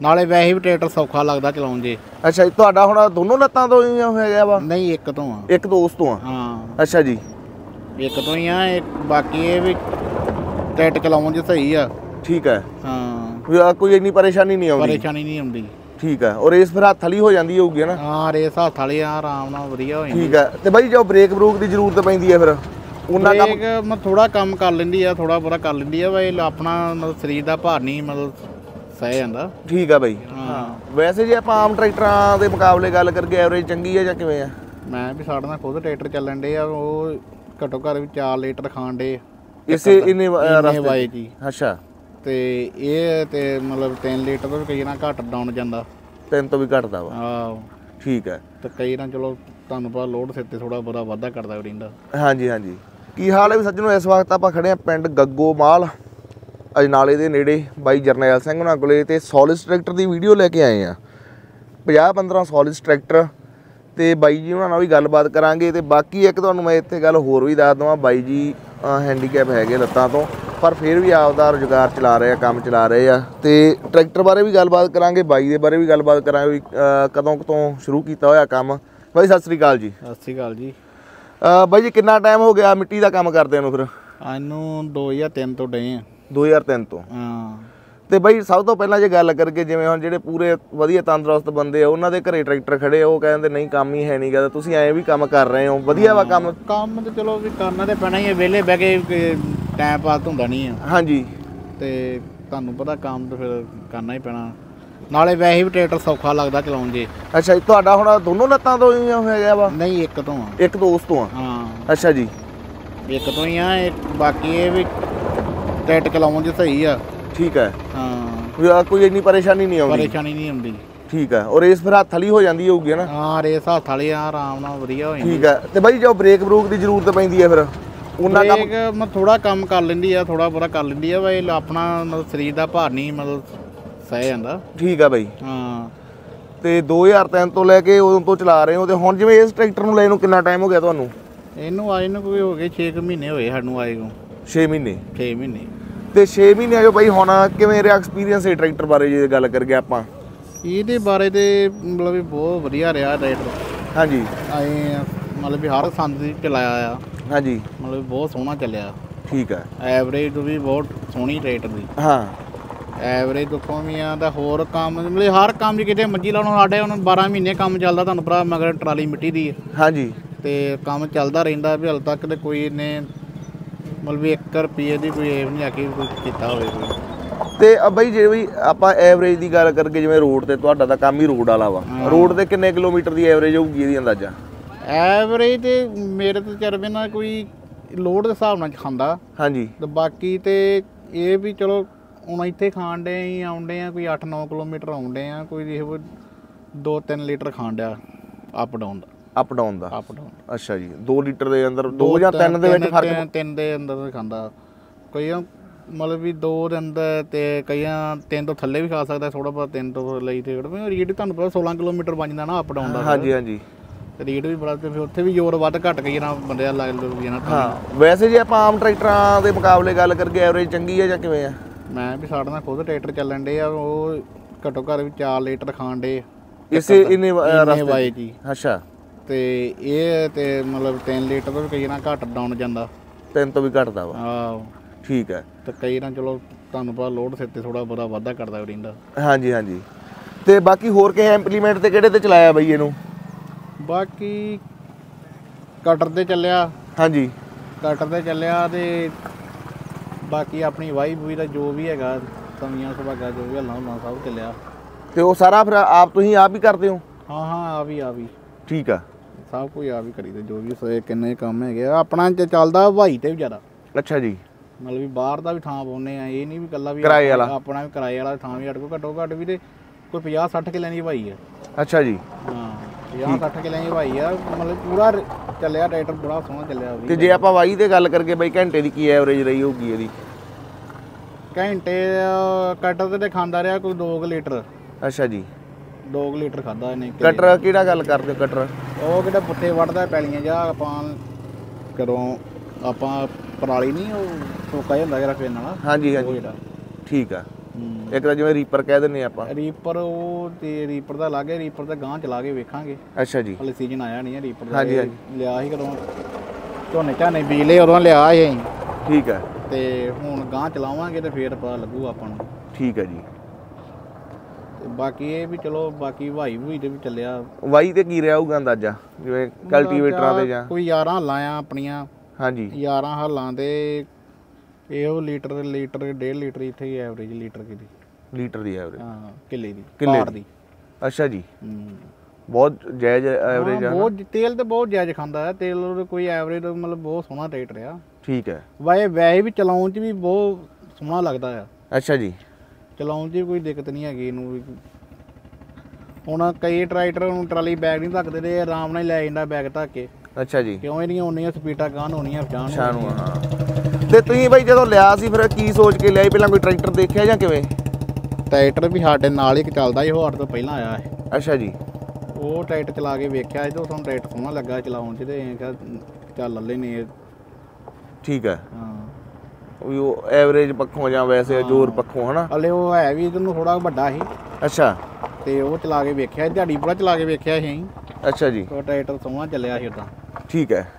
ਨਾਲੇ ਵੈਸੇ ਵੀ ਟਰੈਕਟਰ ਸੌਖਾ ਲੱਗਦਾ ਚਲਾਉਣ ਜੇ। ਅੱਛਾ ਜੀ, ਤੁਹਾਡਾ ਹੁਣ ਦੋਨੋਂ ਲੱਤਾਂ ਤੋਂ ਹੀ ਹੈਗਾ ਵਾ? ਨਹੀਂ, ਇੱਕ ਤੋਂ ਆ। ਇੱਕ ਦੋਸਤ ਤੋਂ ਆ? ਹਾਂ। ਅੱਛਾ ਜੀ, ਇੱਕ ਤੋਂ ਹੀ ਆ। ਬਾਕੀ ਇਹ ਵੀ ਟਰੈਕਟਰ ਚਲਾਉਣ 'ਚ ਸਹੀ ਆ। ਠੀਕ ਹੈ। ਹਾਂ, ਕੋਈ ਇੰਨੀ ਪਰੇਸ਼ਾਨੀ ਨਹੀਂ ਆਉਂਦੀ? ਪਰੇਸ਼ਾਨੀ ਨਹੀਂ ਆਉਂਦੀ। ਠੀਕ ਹੈ। ਔਰ ਰੇਸ ਫਿਰ ਹੱਥ ਵਾਲੀ ਹੋ ਜਾਂਦੀ ਹੋਊਗੀ ਨਾ? ਹਾਂ, ਰੇਸ ਹੱਥ ਵਾਲੀ ਆ, ਆਰਾਮ ਨਾਲ ਵਧੀਆ ਹੋ ਜਾਂਦੀ। ਠੀਕ ਹੈ। ਤੇ ਬਾਈ ਜੋ ਬ੍ਰੇਕ ਬਰੂਕ ਦੀ ਜ਼ਰੂਰਤ ਪੈਂਦੀ ਹੈ ਫਿਰ ਉਹਨਾਂ ਕੰਮ? ਬ੍ਰੇਕ ਮੈਂ ਥੋੜਾ ਕੰਮ ਕਰ ਲੈਂਦੀ ਆ, ਥੋੜਾ ਬਹੁਤਾ ਕਰ ਲੈਂਦੀ ਆ ਬਈ, ਆਪਣਾ ਮਤਲਬ ਸਰੀਰ ਦਾ ਭਾਰ ਨਹੀਂ ਮਤਲਬ ਸਹਿ ਜਾਂਦਾ। ਠੀਕ ਆ ਬਾਈ। ਹਾਂ। ਵੈਸੇ ਜੇ ਆਪਾਂ ਆਮ ਟਰੈਕਟਰਾਂ ਦੇ ਮੁਕਾਬਲੇ ਗੱਲ ਕਰਕੇ ਐਵਰੇਜ ਚੰਗੀ ਹੈ ਜਾਂ ਕਿਵੇਂ ਆ? ਮੈਂ ਵੀ ਸਾਡੇ ਨਾਲ ਖੁਦ ਟਰੈਕਟਰ ਚੱਲਣ ਡੇ ਆ, ਉਹ ਘੱਟੋ ਘੱਟ ਵੀ 4 ਲੀਟਰ ਖਾਣ ਡੇ ਇਸੇ ਇੰਨੇ ਰਸਤੇ ਜੀ। ਅੱਛਾ। ਤੇ ਇਹ ਤੇ ਮਤਲਬ 3 ਲੀਟਰ ਤੋਂ ਵੀ ਕਈ ਨਾ ਘੱਟ ਡਾਊਨ ਜਾਂਦਾ। 3 ਤੋਂ ਵੀ ਘਟਦਾ ਵਾ? ਆਹ ਠੀਕ ਹੈ। ਤੇ ਕਈ ਨਾ ਚਲੋ ਤੁਹਾਨੂੰ ਪਤਾ ਲੋਡ ਸਿਰ ਤੇ ਥੋੜਾ ਬਹੁਤਾ ਵਾਧਾ ਕਰਦਾ ਰਹਿੰਦਾ। ਹਾਂਜੀ ਹਾਂਜੀ। ਕੀ ਹਾਲ ਹੈ ਵੀ ਸੱਜਣੋ? ਇਸ ਵਕਤ ਆਪਾਂ ਖੜੇ ਆ ਪਿੰਡ ਗੱਗੋਮਾਲ ਅਜਨਾਲੇ ਦੇ ਨੇੜੇ ਬਾਈ ਜਰਨੈਲ ਸਿੰਘ ਉਹਨਾਂ ਕੋਲੇ, ਤੇ ਸੋਲਿਸ ਟਰੈਕਟਰ ਦੀ ਵੀਡੀਓ ਲੈ ਕੇ ਆਏ ਆ। 50-15 ਸੋਲਿਸ ਟਰੈਕਟਰ ਤੇ ਬਾਈ ਜੀ ਉਹਨਾਂ ਨਾਲ ਵੀ ਗੱਲਬਾਤ ਕਰਾਂਗੇ। ਤੇ ਬਾਕੀ ਇੱਕ ਤੁਹਾਨੂੰ ਮੈਂ ਇੱਥੇ ਗੱਲ ਹੋਰ ਵੀ ਦੱਸ ਦਵਾਂ, ਬਾਈ ਜੀ ਹੈਂਡੀਕੈਪ ਹੈਗੇ ਲੱਤਾਂ ਤੋਂ, ਪਰ ਫਿਰ ਵੀ ਆਪਦਾ ਰੁਜ਼ਗਾਰ ਚਲਾ ਰਹੇ ਆ, ਕੰਮ ਚਲਾ ਰਹੇ ਆ। ਤੇ ਟਰੈਕਟਰ ਬਾਰੇ ਵੀ ਗੱਲਬਾਤ ਕਰਾਂਗੇ, ਬਾਈ ਦੇ ਬਾਰੇ ਵੀ ਗੱਲਬਾਤ ਕਰਾਂਗੇ ਵੀ ਕਦੋਂ ਤੋਂ ਸ਼ੁਰੂ ਕੀਤਾ ਹੋਇਆ ਕੰਮ। ਬਾਈ ਸਤਿ ਸ੍ਰੀ ਅਕਾਲ ਜੀ। ਸਤਿ ਸ੍ਰੀ ਅਕਾਲ ਜੀ। ਬਾਈ ਜੀ ਕਿੰਨਾ ਟਾਈਮ ਹੋ ਗਿਆ ਮਿੱਟੀ ਦਾ ਕੰਮ ਕਰਦਿਆਂ ਨੂੰ ਫਿਰ? ਇਹਨੂੰ 2003 ਤੋਂ ਡਏ ਆ। 2003 ਤੋਂ? ਹਾਂ। ਤੇ ਬਾਈ ਸਭ ਤੋਂ ਪਹਿਲਾਂ ਜੇ ਗੱਲ ਕਰਕੇ, ਜਿਵੇਂ ਹੁਣ ਜਿਹੜੇ ਪੂਰੇ ਵਧੀਆ ਤੰਦਰੁਸਤ ਬੰਦੇ ਆ ਉਹਨਾਂ ਦੇ ਘਰੇ ਟਰੈਕਟਰ ਖੜੇ ਆ, ਉਹ ਕਹਿੰਦੇ ਨਹੀਂ ਕੰਮ ਹੀ ਹੈ ਨਹੀਂ ਗਾ, ਤੁਸੀਂ ਐਂ ਵੀ ਕੰਮ ਕਰ ਰਹੇ ਹੋ, ਵਧੀਆ ਵਾ ਕੰਮ? ਕੰਮ ਤੇ ਚਲੋ ਵੀ ਕਰਨਾ ਤੇ ਪੈਣਾ ਹੀ ਹੈ, ਵਿਹਲੇ ਬਹਿ ਕੇ ਟਾਈਮ ਪਾਸ ਹੁੰਦਾ ਨਹੀਂ ਆ। ਹਾਂਜੀ। ਤੇ ਤੁਹਾਨੂੰ ਪਤਾ ਕੰਮ ਤਾਂ ਫਿਰ ਕਰਨਾ ਹੀ ਪੈਣਾ, ਨਾਲੇ ਵੈਸੇ ਵੀ ਟਰੈਕਟਰ ਸੌਖਾ ਲੱਗਦਾ ਚਲਾਉਣ ਜੇ। ਅੱਛਾ ਜੀ, ਤੁਹਾਡਾ ਹੁਣ ਦੋਨੋਂ ਲੱਤਾਂ ਤੋਂ ਹੀ ਹੈਗਾ ਵਾ? ਨਹੀਂ, ਇੱਕ ਤੋਂ ਆ। ਇੱਕ ਦੋਸਤ ਤੋਂ ਆ? ਹਾਂ। ਅੱਛਾ ਜੀ, ਇੱਕ ਤੋਂ ਹੀ ਆ। ਬਾਕੀ ਇਹ ਵੀ ਟਰੈਕਟਰ ਚਲਾਉਣ 'ਚ ਸਹੀ ਆ। ਠੀਕ ਹੈ। ਹਾਂ, ਕੋਈ ਇੰਨੀ ਪਰੇਸ਼ਾਨੀ ਨਹੀਂ ਆਉਂਦੀ? ਪਰੇਸ਼ਾਨੀ ਨਹੀਂ ਆਉਂਦੀ। ਠੀਕ ਹੈ। ਔਰ ਰੇਸ ਫਿਰ ਹੱਥ ਵਾਲੀ ਹੋ ਜਾਂਦੀ ਹੋਊਗੀ ਨਾ? ਹਾਂ, ਰੇਸ ਹੱਥ ਵਾਲੀ ਆ, ਆਰਾਮ ਨਾਲ ਵਧੀਆ ਹੋ ਜਾਂਦੀ। ਠੀਕ ਹੈ। ਤੇ ਬਾਈ ਜੋ ਬ੍ਰੇਕ ਬਰੂਕ ਦੀ ਜ਼ਰੂਰਤ ਪੈਂਦੀ ਹੈ ਫਿਰ ਉਹਨਾਂ ਕੰਮ? ਬ੍ਰੇਕ ਮੈਂ ਥੋੜਾ ਕੰਮ ਕਰ ਲੈਂਦੀ ਆ, ਥੋੜਾ ਬਹੁਤਾ ਕਰ ਲੈਂਦੀ ਆ ਬਈ, ਆਪਣਾ ਮਤਲਬ ਸਰੀਰ ਦਾ ਭਾਰ ਨਹੀਂ ਮਤਲਬ ਸਹਿ ਜਾਂਦਾ। ਠੀਕ ਆ ਬਾਈ। ਹਾਂ। ਤੇ 2003 ਤੋਂ ਲੈ ਕੇ ਉਦੋਂ ਤੋਂ ਚਲਾ ਰਹੇ ਹੋ, ਤੇ ਹੁਣ ਜਿਵੇਂ ਇਸ ਟਰੈਕਟਰ ਨੂੰ ਲੈਣ ਨੂੰ ਕਿੰਨਾ ਟਾਈਮ ਹੋ ਗਿਆ ਤੁਹਾਨੂੰ? ਇਹਨੂੰ ਆਏ ਨੂੰ ਕੋਈ ਹੋ ਗਏ 6 ਮਹੀਨੇ ਹੋਏ ਸਾਨੂੰ ਆਏ ਨੂੰ। 6 ਮਹੀਨੇ? 6 ਮਹੀਨੇ। ਤੇ 6 ਮਹੀਨੇ ਆਜੋ ਬਾਈ, ਹੁਣ ਕਿਵੇਂ ਰਿਹਾ ਐਕਸਪੀਰੀਅੰਸ ਹੈ ਟਰੈਕਟਰ ਬਾਰੇ ਜੇ ਗੱਲ ਕਰਕੇ ਆਪਾਂ? ਇਹਦੇ ਬਾਰੇ ਤੇ ਮਤਲਬ ਵੀ ਬਹੁਤ ਵਧੀਆ ਰਿਹਾ ਟਰੈਕਟਰ। ਹਾਂਜੀ। ਆਏ ਮਤਲਬ ਵੀ ਹਰ ਸੰਦ ਦੀ ਚਲਾਇਆ ਆ। ਹਾਂਜੀ। ਮਤਲਬ ਬਹੁਤ ਸੋਹਣਾ ਚੱਲਿਆ। ਠੀਕ ਹੈ। ਐਵਰੇਜ ਤੋਂ ਵੀ ਬਹੁਤ ਸੋਹਣੀ ਟਰੈਕਟਰ ਦੀ। ਹਾਂ। ਐਵਰੇਜ ਤੋਂ ਵੀ ਆ ਤਾਂ ਹੋਰ ਕੰਮ ਮਤਲਬ ਹਰ ਕੰਮ 'ਚ ਕਿਤੇ ਮੱਜੀ ਲਾਉਣ ਸਾਡੇ ਹੁਣ 12 ਮਹੀਨੇ ਕੰਮ ਚੱਲਦਾ, ਤੁਹਾਨੂੰ ਭਰਾ ਮਗਰ ਟਰਾਲੀ ਮਿੱਟੀ ਦੀ ਹੈ। ਹਾਂਜੀ। ਤੇ ਕੰਮ ਚੱਲਦਾ ਰਹਿੰਦਾ ਵੀ ਹਾਲੇ ਤੱਕ ਤੇ ਕੋਈ ਨੇ ਮਤਲਬ 1 ਰੁਪਏ ਦੀ ਕੋਈ ਐਵ ਨਹੀਂ ਆ ਕੇ ਕੋਈ ਕੀਤਾ ਹੋਵੇ ਕੋਈ। ਤੇ ਬਾਈ ਜੇ ਵੀ ਆਪਾਂ ਐਵਰੇਜ ਦੀ ਗੱਲ ਕਰਕੇ, ਜਿਵੇਂ ਰੋਡ ਤੇ ਤੁਹਾਡਾ ਤਾਂ ਕੰਮ ਹੀ ਰੋਡ ਵਾਲਾ ਵਾ, ਰੋਡ ਤੇ ਕਿੰਨੇ ਕਿਲੋਮੀਟਰ ਦੀ ਐਵਰੇਜ ਹੋਊਗੀ ਇਹਦੀ ਅੰਦਾਜ਼ਾ? ਐਵਰੇਜ ਤੇ ਮੇਰੇ ਤੇ ਚਰਬੇ ਨਾਲ ਕੋਈ ਲੋਡ ਦੇ ਹਿਸਾਬ ਨਾਲ ਖਾਂਦਾ। ਹਾਂਜੀ। ਤੇ ਬਾਕੀ ਤੇ ਇਹ ਵੀ ਚਲੋ ਹੁਣ ਇੱਥੇ ਖਾਣ ਡੇ ਹੀ ਆਉਂਦੇ ਆ, ਕੋਈ 8-9 ਕਿਲੋਮੀਟਰ ਆਉਂਦੇ ਆ, ਕੋਈ ਇਹ 2-3 ਲੀਟਰ ਖਾਣ ਡਿਆ ਅਪ ਡਾਊਨ ਦਾ। ਅਪ ਡਾਊਨ ਦਾ? Up down. ਅੱਛਾ ਜੀ। 2 ਲੀਟਰ ਦੇ ਅੰਦਰ 2 ਜਾਂ 3 ਦੇ ਵਿੱਚ ਫਰਕ? 3 ਦੇ ਅੰਦਰ ਖਾਂਦਾ। ਕਈਆਂ ਮਤਲਬ ਵੀ 2 ਦੇ ਅੰਦਰ ਤੇ ਕਈਆਂ 3 ਤੋਂ ਥੱਲੇ ਵੀ ਖਾ ਸਕਦਾ, ਥੋੜਾ ਬਹੁਤ 3 ਤੋਂ ਲਈ ਤੇ ਰੀਡ ਤੁਹਾਨੂੰ ਪਤਾ 16 ਕਿਲੋਮੀਟਰ ਬਣ ਜਾਂਦਾ ਨਾ ਅਪ ਡਾਊਨ ਦਾ। ਹਾਂਜੀ ਹਾਂਜੀ। ਰੀਡ ਵੀ ਬੜਾ, ਤੇ ਫਿਰ ਉੱਥੇ ਵੀ ਜ਼ੋਰ ਵੱਧ ਘੱਟ ਗਈ ਨਾ ਬੰਦੇ ਦਾ ਲੱਗ ਲੂ ਨਾ। ਹਾਂ। ਵੈਸੇ ਜੇ ਆਪਾਂ ਆਮ ਟਰੈਕਟਰਾਂ ਦੇ ਮੁਕਾਬਲੇ ਗੱਲ ਕਰਕੇ ਐਵਰੇਜ ਚੰਗੀ ਹੈ ਜਾਂ ਕਿਵੇਂ ਆ? ਮੈਂ ਵੀ ਸਾਡੇ ਨਾਲ ਖੁਦ ਟਰੈਕਟਰ ਚੱਲਣ ਡੇ ਆ, ਉਹ ਘੱਟੋ ਘੱਟ ਵੀ 4 ਲੀਟਰ ਖਾਣ ਡੇ ਇਸੇ ਇੰਨੇ ਰਸਤੇ ਜੀ। ਅੱਛਾ। ਤੇ ਇਹ ਤੇ ਮਤਲਬ 3 ਲੀਟਰ ਤੋਂ ਵੀ ਕਈ ਨਾ ਘੱਟ ਡਾਊਨ ਜਾਂਦਾ। 3 ਤੋਂ ਵੀ ਘਟਦਾ ਵਾ? ਆਹ ਠੀਕ ਹੈ। ਤੇ ਕਈ ਨਾ ਚਲੋ ਤੁਹਾਨੂੰ ਪਤਾ ਲੋਡ ਸਿਰ ਤੇ ਥੋੜਾ ਬਹੁਤਾ ਵਾਧਾ ਕਰਦਾ ਰਹਿੰਦਾ। ਹਾਂਜੀ ਹਾਂਜੀ। ਤੇ ਬਾਕੀ ਹੋਰ ਕਿਸੇ ਇੰਪਲੀਮੈਂਟ ਤੇ ਕਿਹੜੇ ਤੇ ਚਲਾਇਆ ਬਈ ਇਹਨੂੰ? ਬਾਕੀ ਕਟਰ ਤੇ ਚੱਲਿਆ। ਹਾਂਜੀ। ਕਟਰ ਤੇ ਚੱਲਿਆ ਤੇ ਬਾਕੀ ਆਪਣੀ ਵਾਈ ਬੂਈ ਦਾ ਜੋ ਵੀ ਹੈਗਾ, ਤਵੀਆਂ ਸੁਭਾਗਾ ਜੋ ਵੀ ਹੱਲਾਂ ਹੁੱਲਾਂ ਸਭ ਚੱਲਿਆ। ਤੇ ਉਹ ਸਾਰਾ ਫਿਰ ਤੁਸੀਂ ਆਪ ਹੀ ਕਰਦੇ ਹੋ? ਹਾਂ ਹਾਂ, ਆ ਵੀ। ਠੀਕ ਆ। ਸਭ ਕੁਝ ਆਪ ਹੀ ਕਰੀਦਾ, ਜੋ ਵੀ ਕਿੰਨੇ ਕੰਮ ਹੈਗੇ ਆ। ਆਪਣਾ ਚੱਲਦਾ ਹਵਾਈ ਤੇ ਵੀ ਜ਼ਿਆਦਾ। ਅੱਛਾ ਜੀ। ਮਤਲਬ ਵੀ ਬਾਹਰ ਦਾ ਵੀ ਥਾਂ ਪਾਉਂਦੇ ਆ, ਇਹ ਨਹੀਂ ਵੀ ਇਕੱਲਾ ਵੀ ਕਿਰਾਏ ਵਾਲਾ। ਆਪਣਾ ਵੀ ਕਿਰਾਏ ਵਾਲਾ ਥਾਂ ਵੀ ਸਾਡੇ ਕੋਲ ਘੱਟੋ ਘੱਟ ਵੀ ਤੇ ਕੋਈ 50-60 ਕਿੱਲਿਆਂ ਦੀ ਹਵਾਈ ਆ। ਅੱਛਾ ਜੀ। ਹਾਂ, 50-60 ਕਿੱਲਿਆਂ ਦੀ ਹਵਾਈ ਆ। ਮਤਲਬ ਪੂਰਾ ਚੱਲਿਆ ਟਰੈਕਟਰ, ਬੜਾ ਸੋਹਣਾ ਚੱਲਿਆ। ਤੇ ਜੇ ਆਪਾਂ ਵਾਈ ਤੇ ਗੱਲ ਕਰਕੇ ਬਈ ਘੰਟੇ ਦੀ ਕੀ ਐਵਰੇਜ ਰਹੀ ਹੋਊਗੀ ਇਹਦੀ? ਘੰਟੇ ਕਟਰ ਤੇ ਖਾਂਦਾ ਰਿਹਾ ਕੋਈ 2 ਲੀਟਰ। ਅੱਛਾ ਜੀ। 2 ਲੀਟਰ ਖਾਦਾ ਇਹਨੇ। ਕਟਰ ਕਿਹੜਾ ਗੱਲ ਕਰਦੇ ਹੋ? ਕਟਰ ਉਹ ਕਿਹੜਾ ਪੁੱਠੇ ਵੱਢਦਾ ਪੈਲੀਆਂ ਜਾ ਆਪਾਂ ਕਦੋਂ ਆਪਾਂ ਪਰਾਲੀ ਨਹੀਂ ਉਹ ਟੋਕਾ ਜਾਂਦਾ ਜਿਹੜਾ ਫੇਰਨ ਵਾਲਾ। ਹਾਂਜੀ ਹਾਂਜੀ। ਠੀਕ ਆ। ਇੱਕ ਤਾਂ ਜਿਵੇਂ ਰੀਪਰ ਕਹਿ ਦਿੰਦੇ ਆਪਾਂ। ਰੀਪਰ ਉਹ ਤੇ ਰੀਪਰ ਦਾ ਲੱਗੇ, ਰੀਪਰ ਤੇ ਗਾਂ ਚਲਾ ਕੇ ਵੇਖਾਂਗੇ। ਅੱਛਾ ਜੀ। ਹਲੇ ਸੀਜ਼ਨ ਆਇਆ ਨਹੀਂ ਹੈ ਰੀਪਰ ਦਾ। ਹਾਂਜੀ ਲਿਆ ਸੀ ਕਦੋਂ ਝੋਨੇ ਬੀਜ ਲਏ ਉਦੋਂ ਲਿਆ ਸੀ ਅਸੀਂ। ਠੀਕ ਹੈ। ਤੇ ਹੁਣ ਗਾਂ ਚਲਾਵਾਂਗੇ ਤੇ ਫੇਰ ਪਤਾ ਲੱਗੂ ਆਪਾਂ ਨੂੰ। ਠੀਕ ਹੈ ਜੀ। ਤੇ ਬਾਕੀ ਇਹ ਵੀ ਚਲੋ ਬਾਕੀ ਵਾਈ ਤੇ ਵੀ ਚੱਲਿਆ। ਵਾਈ ਤੇ ਕੀ ਰਿਹਾ ਹੋਊਗਾ ਅੰਦਾਜ਼ਾ ਜਿਵੇਂ ਕਲਟੀਵੇਟਰਾਂ ਤੇ ਜਾਂ ਕੋਈ 11 ਹੱਲਾਂ ਆ ਆਪਣੀਆਂ। ਹਾਂਜੀ 11 ਹੱਲਾਂ ਦੇ ਇਹ ਲੀਟਰ 1.5 ਲੀਟਰ ਇੱਥੇ ਐਵਰੇਜ ਲੀਟਰ ਦੀ ਐਵਰੇਜ। ਹਾਂ ਕਿੱਲੇ ਦੀ ਦੀ। ਅੱਛਾ ਜੀ। ਬਹੁਤ ਜਾਇਜ਼ ਐਵਰੇਜ ਆ। ਬਹੁਤ ਤੇਲ ਤੇ ਬਹੁਤ ਜਾਇਜ਼ ਖਾਂਦਾ ਹੈ ਤੇਲ। ਕੋਈ ਐਵਰੇਜ ਮਤਲਬ ਬਹੁਤ ਸੋਹਣਾ ਟਰੈਕਟਰ ਆ। ਠੀਕ ਹੈ। ਵੈਸੇ ਵੀ ਚਲਾਉਣ 'ਚ ਵੀ ਬਹੁਤ ਸੋਹਣਾ ਲੱਗਦਾ ਆ। ਅੱਛਾ ਜੀ। ਚਲਾਉਣ 'ਚ ਕੋਈ ਦਿੱਕਤ ਨਹੀਂ ਹੈਗੀ ਇਹਨੂੰ ਵੀ। ਹੁਣ ਕਈ ਟਰੈਕਟਰ ਨੂੰ ਟਰਾਲੀ ਬੈਗ ਨਹੀਂ ਧੱਕਦੇ ਤੇ ਆਰਾਮ ਨਾਲ ਲੈ ਜਾਂਦਾ ਬੈਗ ਧੱਕ ਕੇ। ਅੱਛਾ ਜੀ। ਕਿਉਂ ਇਹਦੀਆਂ ਉਨੀਆਂ ਸਪੀਡਾਂ ਗਾਣ ਹੋਣੀਆਂ ਸ਼ਾਨ ਨੂੰ। ਹਾਂ ਤੇ ਤੁਸੀਂ ਬਾਈ ਜਦੋਂ ਲਿਆ ਸੀ ਫਿਰ ਕੀ ਸੋਚ ਕੇ ਲਿਆਈ? ਪਹਿਲਾਂ ਕੋਈ ਟਰੈਕਟਰ ਦੇਖਿਆ ਜਾਂ ਕਿਵੇਂ? ਟਰੈਕਟਰ ਵੀ ਸਾਡੇ ਨਾਲ ਹੀ ਚੱਲਦਾ ਸੀ, ਉਹ ਸਾਡੇ ਤੋਂ ਪਹਿਲਾਂ ਆਇਆ ਹੈ। ਅੱਛਾ ਜੀ। ਉਹ ਟਰੈਕਟਰ ਚਲਾ ਕੇ ਵੇਖਿਆ ਸੀ ਤੇ ਸਾਨੂੰ ਟਰੈਕਟਰ ਸੋਹਣਾ ਲੱਗਾ ਚਲਾਉਣ 'ਚ ਤੇ ਕਿਹਾ ਚੱਲ ਲੈ ਨੇ। ਠੀਕ ਹੈ। ਹਾਂ ਵੀ ਉਹ ਐਵਰੇਜ ਪੱਖੋਂ ਜਾਂ ਵੈਸੇ ਜ਼ੋਰ ਪੱਖੋਂ ਹਨਾ। ਹਲੇ ਉਹ ਹੈ ਵੀ ਇਹਨੂੰ ਥੋੜਾ ਵੱਡਾ ਸੀ। ਅੱਛਾ। ਤੇ ਉਹ ਚਲਾ ਕੇ ਵੇਖਿਆ, ਦਿਹਾੜੀ ਪੂਰਾ ਚਲਾ ਕੇ ਵੇਖਿਆ ਸੀ। ਅੱਛਾ ਜੀ। ਉਹ ਟਰੈਕਟਰ ਸੋਹਣਾ ਚੱਲਿਆ ਸੀ ਉਦਾਂ। ਠੀਕ ਹੈ।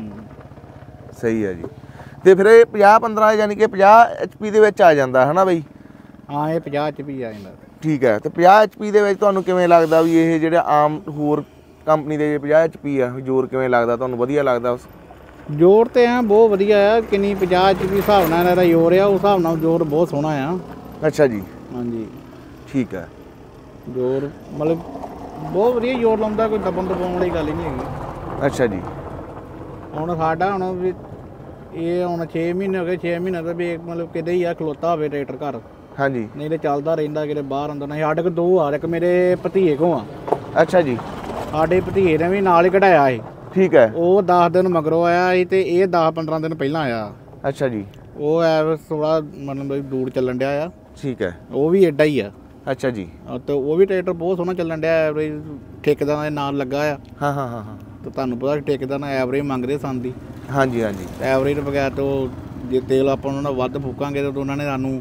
ਸਹੀ ਹੈ ਜੀ। ਤੇ ਫਿਰ ਇਹ 50-15 ਯਾਨੀ ਕਿ 50 HP ਦੇ ਵਿੱਚ ਆ ਜਾਂਦਾ ਹੈ ਨਾ ਬਈ? ਹਾਂ ਇਹ 50 HP ਆ ਜਾਂਦਾ। ਠੀਕ ਹੈ। ਤੇ 50 HP ਦੇ ਵਿੱਚ ਤੁਹਾਨੂੰ ਕਿਵੇਂ ਲੱਗਦਾ ਵੀ ਇਹ ਜਿਹੜੇ ਆਮ ਹੋਰ ਕੰਪਨੀ ਦੇ 50 HP ਆ ਜ਼ੋਰ ਕਿਵੇਂ ਲੱਗਦਾ ਤੁਹਾਨੂੰ? ਵਧੀਆ ਲੱਗਦਾ? ਜ਼ੋਰ ਤੇ ਆ ਬਹੁਤ ਵਧੀਆ ਆ। ਕਿੰਨੀ 50 HP ਹਿਸਾਬ ਨਾਲ ਇਹਦਾ ਜ਼ੋਰ ਆ, ਉਸ ਹਿਸਾਬ ਨਾਲ ਜ਼ੋਰ ਬਹੁਤ ਸੋਹਣਾ ਆ। ਅੱਛਾ ਜੀ। ਹਾਂਜੀ। ਠੀਕ ਹੈ। ਜ਼ੋਰ ਮਤਲਬ ਬਹੁਤ ਵਧੀਆ ਜ਼ੋਰ ਲਾਉਂਦਾ, ਕੋਈ ਦਬਣ ਦਬਾਉਣ ਵਾਲੀ ਗੱਲ ਹੀ ਨਹੀਂ ਹੈਗੀ। ਅੱਛਾ ਜੀ। ਹੁਣ ਸਾਡਾ ਹੁਣ ਵੀ ਇਹ ਹੁਣ 6 ਮਹੀਨੇ ਹੋ ਗਏ। 6 ਮਹੀਨੇ ਦਾ ਵੀ ਮਤਲਬ ਕਿਤੇ ਹੀ ਆ ਖਲੋਤਾ ਹੋਵੇ ਟਰੈਕਟਰ ਘਰ। ਹਾਂਜੀ। ਨਹੀਂ ਤੇ ਚੱਲਦਾ ਰਹਿੰਦਾ ਕਿਤੇ ਬਾਹਰ ਅੰਦਰ। ਨਹੀਂ ਸਾਡੇ ਕੋਲ 2 ਆ, ਇੱਕ ਮੇਰੇ ਭਤੀਏ ਕੋ ਆ। ਅੱਛਾ ਜੀ। ਸਾਡੇ ਭਤੀਏ ਨੇ ਵੀ ਨਾਲ ਹੀ ਕਢਾਇਆ ਸੀ। ਠੀਕ ਹੈ। ਉਹ 10 ਦਿਨ ਮਗਰੋਂ ਆਇਆ ਸੀ ਤੇ ਇਹ 10-15 ਦਿਨ ਪਹਿਲਾਂ ਆਇਆ। ਅੱਛਾ ਜੀ। ਉਹ ਐ ਥੋੜਾ ਮਤਲਬ ਦੂਰ ਚੱਲਣ ਡਿਆ ਆ। ਠੀਕ ਹੈ। ਉਹ ਵੀ ਐਡਾ ਹੀ ਆ। ਅੱਛਾ ਜੀ। ਤੇ ਉਹ ਵੀ ਟਰੈਕਟਰ ਬਹੁਤ ਸੋਹਣਾ ਚੱਲਣ ਡਿਆ। ਐਵਰੇਜ ਠੇਕੇਦਾਰਾਂ ਦੇ ਨਾਲ ਲੱਗਾ ਆ। ਹਾਂ ਹਾਂ ਹਾਂ ਹਾਂ। ਤੇ ਤੁਹਾਨੂੰ ਪਤਾ ਠੇਕੇਦਾਰ ਨਾਲ ਐਵਰੇਜ ਮੰਗਦੇ ਸਨ ਦੀ। ਹਾਂਜੀ ਹਾਂਜੀ। ਐਵਰੇਜ ਬਗੈਰ ਤੋਂ ਜੇ ਤੇਲ ਆਪਾਂ ਉਹਨਾਂ ਨਾਲ ਵੱਧ ਫੂਕਾਂਗੇ ਤਾਂ ਉਹਨਾਂ ਨੇ ਸਾਨੂੰ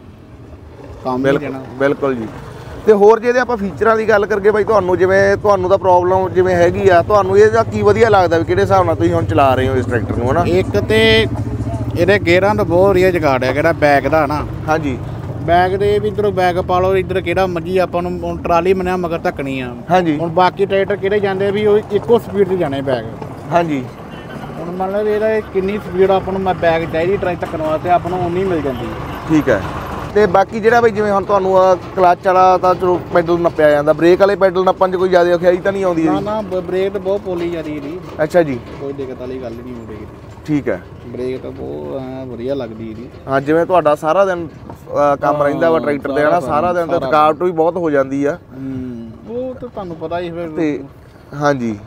ਕੰਮ ਨਹੀਂ ਦੇਣਾ। ਬਿਲਕੁਲ ਜੀ। ਤੇ ਹੋਰ ਜੇ ਆਪਾਂ ਫੀਚਰਾਂ ਦੀ ਗੱਲ ਕਰਕੇ ਬਾਈ ਤੁਹਾਨੂੰ ਜਿਵੇਂ ਤੁਹਾਨੂੰ ਤਾਂ ਪ੍ਰੋਬਲਮ ਜਿਵੇਂ ਹੈਗੀ ਆ, ਤੁਹਾਨੂੰ ਇਹਦਾ ਕੀ ਵਧੀਆ ਲੱਗਦਾ ਵੀ ਕਿਹੜੇ ਹਿਸਾਬ ਨਾਲ ਤੁਸੀਂ ਹੁਣ ਚਲਾ ਰਹੇ ਹੋ ਇਸ ਟਰੈਕਟਰ ਨੂੰ ਹਨਾ? ਇੱਕ ਤੇ ਇਹਦੇ ਗੇਅਰਾਂ ਦਾ ਬਹੁਤ ਵਧੀਆ ਜਗਾੜ ਹੈ ਕਿਹੜਾ ਬੈਗ ਦਾ ਨਾ। ਹਾਂਜੀ। ਬੈਗ ਦੇ ਵੀ ਇੱਧਰੋਂ ਬੈਗ ਪਾ ਲਓ, ਇੱਧਰ ਕਿਹੜਾ ਮਰਜੀ ਆਪਾਂ ਨੂੰ ਹੁਣ ਟਰਾਲੀ ਮੰਨਿਆ ਮਗਰ ਧੱਕਣੀ ਆ। ਹਾਂਜੀ। ਹੁਣ ਬਾਕੀ ਟਰੈਕਟਰ ਕਿਹੜੇ ਜਾਂਦੇ ਵੀ ਉਹ ਇੱਕੋ ਸਪੀਡ 'ਤੇ ਜਾਣੇ ਬੈਗ। ਹਾਂਜੀ। ਹੁਣ ਮੰਨ ਲਓ ਇਹਦਾ ਕਿੰਨੀ ਸਪੀਡ ਆਪਾਂ ਨੂੰ ਮੈਂ ਬੈਗ ਚਾਹੀਦੀ ਟਰੈਕਟਰ ਧੱਕਣ ਵਾਸਤੇ ਆਪਾਂ ਨੂੰ ਉਨੀ ਮਿਲ ਜਾਂਦੀ। ਠੀਕ ਹੈ। ਤੇ ਬਾਕੀ ਜਿਹੜਾ ਬਈ ਜਿਵੇਂ ਹੁਣ ਤੁਹਾਨੂੰ ਕਲੱਚ ਵਾਲਾ ਤਾਂ ਚਲੋ ਪੈਡਲ ਨੱਪਿਆ ਜਾਂਦਾ, ਬ੍ਰੇਕ ਵਾਲੇ ਪੈਡਲ ਨੱਪਣ 'ਚ ਕੋਈ ਜ਼ਿਆਦਾ ਔਖਿਆਈ ਤਾਂ ਨਹੀਂ ਆਉਂਦੀ? ਨਾ ਨਾ ਬ੍ਰੇਕ ਤਾਂ ਬਹੁਤ ਪੋਲੀ ਜਾਂਦੀ ਇਹਦੀ। ਅੱਛਾ ਜੀ। ਕੋਈ ਦਿੱਕਤ ਵਾਲੀ ਗੱਲ ਨਹੀਂ ਬ੍ਰੇਕ ਦੀ। ਠੀਕ ਹੈ। ਬ੍ਰੇਕ ਤਾਂ ਬਹੁਤ ਵਧੀਆ ਲੱਗਦੀ ਇਹਦੀ। ਹਾਂ ਜਿਵੇਂ ਤੁਹਾਡਾ ਸਾਰਾ ਦਿਨ ਕੰਮ ਰਹਿੰਦਾ ਵਾ ਟਰੈਕਟਰ ਤੇ ਹਨਾ, ਸਾਰਾ ਦਿਨ ਤੇ ਥਕਾਵਟ ਵੀ ਬਹੁਤ ਹੋ ਜਾਂਦੀ ਆ। ਉਹ ਤਾਂ ਤੁਹਾਨੂੰ ਪਤਾ ਹੀ ਫਿਰ। ਤੇ ਹਾਂਜੀ।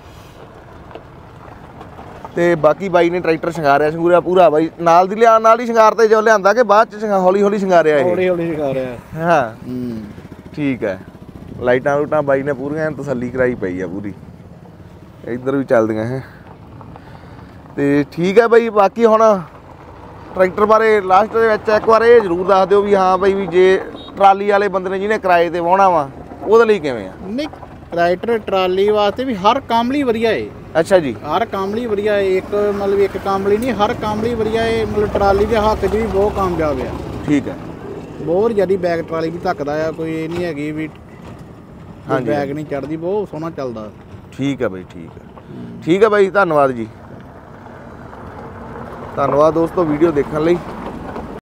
ਤੇ ਬਾਕੀ ਬਾਈ ਨੇ ਟਰੈਕਟਰ ਸ਼ਿੰਗਾਰਿਆ ਸ਼ਿੰਗੂਰਿਆ ਪੂਰਾ ਬਾਈ ਨਾਲ ਦੀ ਲਿਆਉਣ ਨਾਲ ਹੀ ਸ਼ਿੰਗਾਰ ਤੇ ਜੋ ਲਿਆਂਦਾ ਕਿ ਬਾਅਦ ਚ ਹੌਲੀ ਹੌਲੀ ਸ਼ਿੰਗਾਰਿਆ? ਇਹ ਹੌਲੀ ਹੌਲੀ ਸ਼ਿੰਗਾਰਿਆ। ਹਾਂ। ਠੀਕ ਹੈ। ਲਾਈਟਾਂ ਲੂਟਾਂ ਬਾਈ ਨੇ ਪੂਰੀਆਂ ਤਸੱਲੀ ਕਰਾਈ ਪਈ ਆ ਪੂਰੀ। ਇੱਧਰ ਵੀ ਚੱਲਦੀਆਂ ਹੈ। ਤੇ ਠੀਕ ਹੈ ਬਾਈ। ਬਾਕੀ ਹੁਣ ਟਰੈਕਟਰ ਬਾਰੇ ਲਾਸਟ ਦੇ ਵਿੱਚ ਇੱਕ ਵਾਰ ਇਹ ਜ਼ਰੂਰ ਦੱਸ ਦਿਓ ਵੀ ਹਾਂ ਬਾਈ ਵੀ ਜੇ ਟਰਾਲੀ ਵਾਲੇ ਬੰਦੇ ਨੇ ਜਿਹਨੇ ਕਿਰਾਏ ਤੇ ਵਾਹੁਣਾ ਵਾ ਉਹਦੇ ਲਈ ਕਿਵੇਂ ਆ? ਨਹੀਂ ਟਰੈਕਟਰ ਟਰਾਲੀ ਵਾਸਤੇ ਵੀ ਹਰ ਕੰਮ ਲਈ ਵਧੀਆ ਏ। ਅੱਛਾ ਜੀ। ਹਰ ਕੰਮ ਲਈ ਵਧੀਆ ਏ। ਇੱਕ ਮਤਲਬ ਇੱਕ ਕੰਮ ਲਈ ਨਹੀਂ, ਹਰ ਕੰਮ ਲਈ ਵਧੀਆ ਏ। ਮਤਲਬ ਟਰਾਲੀ ਦੇ ਹੱਕ 'ਚ ਵੀ ਬਹੁਤ ਕਾਮਯਾਬ ਆ। ਠੀਕ ਹੈ। ਬਹੁਤ ਜ਼ਿਆਦਾ ਬੈਗ ਟਰਾਲੀ ਵੀ ਧੱਕਦਾ ਆ। ਕੋਈ ਇਹ ਨਹੀਂ ਹੈਗੀ ਵੀ ਬੈਗ ਨਹੀਂ ਚੜ੍ਹਦੀ। ਬਹੁਤ ਸੋਹਣਾ ਚੱਲਦਾ। ਠੀਕ ਹੈ ਬਾਈ। ਠੀਕ ਹੈ। ਠੀਕ ਹੈ ਬਾਈ। ਧੰਨਵਾਦ ਜੀ। ਧੰਨਵਾਦ ਦੋਸਤੋ ਵੀਡੀਓ ਦੇਖਣ ਲਈ।